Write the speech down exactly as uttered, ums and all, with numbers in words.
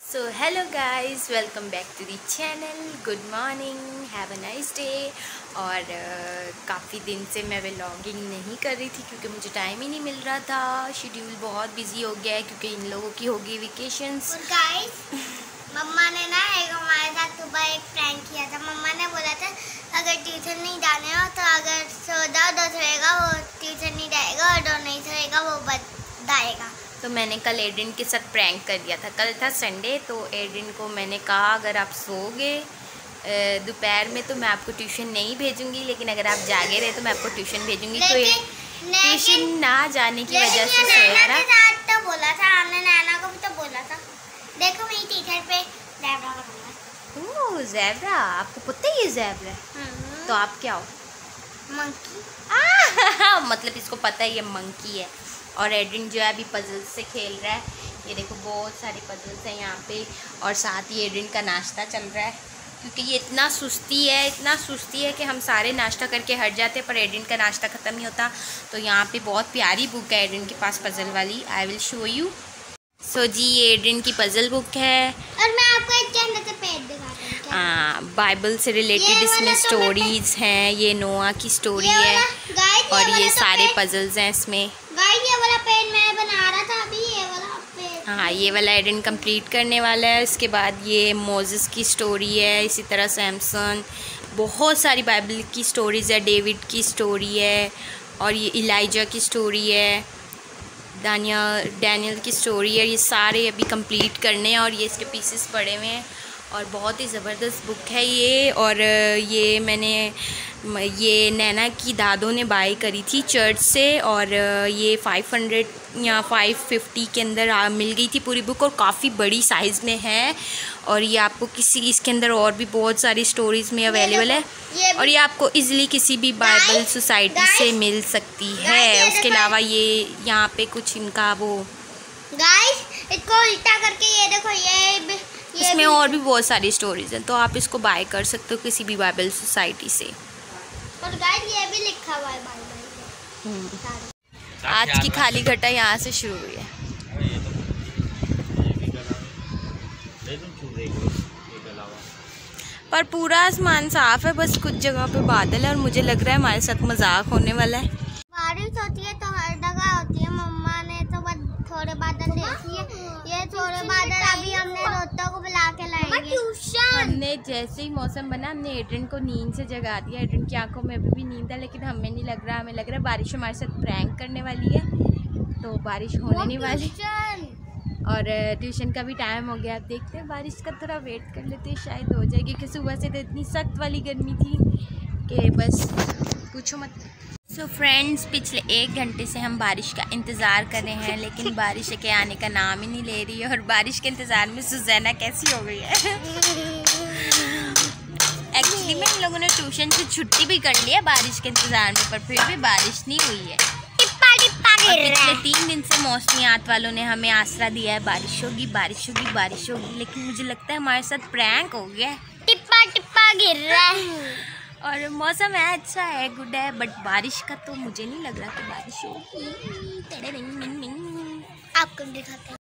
So hello guys, welcome back to the channel. Good morning, have a nice day. और uh, काफ़ी दिन से मैं व्लॉगिंग नहीं कर रही थी क्योंकि मुझे टाइम ही नहीं मिल रहा था। शेड्यूल बहुत बिजी हो गया है क्योंकि इन लोगों की होगी वेकेशंस। और गाइस, मम्मा ने ना एक हमारे साथ सुबह एक प्रैंक किया था। मम्मा ने बोला था अगर ट्यूशन नहीं जाने हो तो अगर सोदा दो सोएगा वो ट्यूशन नहीं जाएगा और जो नहीं सोएगा वो बताएगा। तो मैंने कल एड्रिन के साथ प्रैंक कर दिया था। कल था संडे, तो एड्रिन को मैंने कहा अगर आप सोओगे दोपहर में तो मैं आपको ट्यूशन नहीं भेजूंगी, लेकिन अगर आप जागे रहे तो मैं आपको ट्यूशन भेजूंगी। तो ट्यूशन ना जाने की वजह से सोया रहा। तो बोला था हमने, नैना को भी तो बोला था। देखो मेरी टी-शर्ट पे ज़ेब्रा बना है। ओह ज़ेब्रा, आपको पता है ये ज़ेब्रा है? तो आप क्या हो? मंकी। मतलब इसको पता है ये मंकी है। और एड्रिन जो है अभी पजल से खेल रहा है। ये देखो बहुत सारे पजल्स हैं यहाँ पे, और साथ ही एड्रिन का नाश्ता चल रहा है क्योंकि ये इतना सुस्ती है इतना सुस्ती है कि हम सारे नाश्ता करके हट जाते हैं पर एड्रिन का नाश्ता ख़त्म नहीं होता। तो यहाँ पे बहुत प्यारी बुक है एड्रिन के पास, पजल वाली। I will show you. So जी, ये एड्रिन की पजल बुक है और मैं आपको एक के अंदर से पेज दिखाती हूँ। हाँ, बाइबल से रिलेटेड इसमें स्टोरीज हैं। ये नोआ की स्टोरी है और ये सारे पजल्स हैं इसमें। गाइस, ये वाला पेज मैं बना रहा था अभी, ये वाला पेज। हाँ, ये वाला एड्रिन कंप्लीट करने वाला है। उसके बाद ये मोजेस की स्टोरी है, इसी तरह सैमसन, बहुत सारी बाइबल की स्टोरीज है। डेविड की स्टोरी है और ये इलाइजा की स्टोरी है, दानियल डैनियल की स्टोरी है। ये सारे अभी कंप्लीट करने हैं और ये इसके पीसेस पड़े हुए हैं और बहुत ही ज़बरदस्त बुक है ये। और ये मैंने ये नैना की दादों ने बाय करी थी चर्च से, और ये फाइव हंड्रेड या फाइव फिफ्टी के अंदर मिल गई थी पूरी बुक, और काफ़ी बड़ी साइज़ में है। और ये आपको किसी इसके अंदर और भी बहुत सारी स्टोरीज़ में अवेलेबल है, और ये आपको इजीली किसी भी बाइबल सोसाइटी से मिल सकती है। उसके अलावा ये यहाँ पे कुछ इनका वो गाइस, इसको उल्टा करके ये देखो, ये इसमें और भी बहुत सारी स्टोरीज हैं, तो आप इसको बाय कर सकते हो किसी भी बाइबल सोसाइटी से। और गाइस, ये भी लिखा हुआ है बाइबल में। आज की खाली घटा यहाँ से शुरू हुई है। पर पूरा आसमान साफ है, बस कुछ जगह पे बादल है और मुझे लग रहा है हमारे साथ मजाक होने वाला है। बारिश होती है तो हर जगह होती है। मम्मा ने तो बस थोड़े बादल देखी है, ये थोड़े बादल अभी हमने दोस्तों को बुला के लाएंगे ट्यूशन। हमने जैसे ही मौसम बना हमने एड्रिन को नींद से जगा दिया। एड्रिन की आंखों में अभी भी नींद है, लेकिन हमें नहीं लग रहा, हमें लग रहा है बारिश हमारे साथ प्रैंक करने वाली है, तो बारिश होने नहीं वाली। और ट्यूशन का भी टाइम हो गया। अब देखते हैं, बारिश का थोड़ा वेट कर लेते हैं, शायद हो जाएगी, क्योंकि सुबह से तो इतनी सख्त वाली गर्मी थी कि बस पूछो मत। सो so फ्रेंड्स, पिछले एक घंटे से हम बारिश का इंतज़ार कर रहे हैं, लेकिन बारिश के आने का नाम ही नहीं ले रही है। और बारिश के इंतज़ार में सुजैना कैसी हो गई है। एक्चुअली में इन लोगों ने ट्यूशन से छुट्टी भी कर ली है बारिश के इंतज़ार में, पर फिर भी बारिश नहीं हुई है। टिप्पा टिप्पा गिर रहा है। पिछले तीन दिन से मौसमियात वालों ने हमें आसरा दिया है बारिश होगी बारिश होगी बारिश होगी, लेकिन मुझे लगता है हमारे साथ प्रैंक हो गया है। टिप्पा टिप्पा गिर रहा है और मौसम है अच्छा है, गुड है, बट बारिश का तो मुझे नहीं लग रहा कि बारिश होगी। आपको दिखाते हैं।